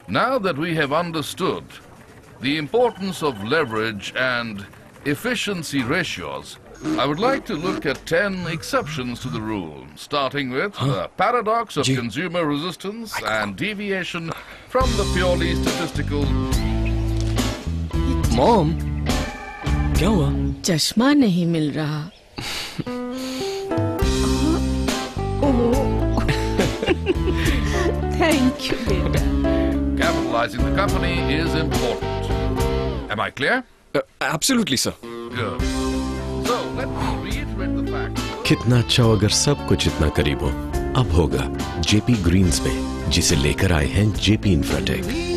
Now that we have understood the importance of leverage and efficiency ratios, I would like to look at 10 exceptions to the rule, starting with the paradox of consumer resistance and deviation from the purely statistical. Mom, क्या हुआ? चश्मा नहीं मिल रहा. Thank you, beta. Capitalizing the company is important. Am I clear? Absolutely, sir. Good. So, let me reiterate the fact. कितना अच्छा हो अगर सब कुछ इतना करीब हो. अब होगा जेपी ग्रीन्स में, जिसे लेकर आए हैं जेपी इंफ्राटेक.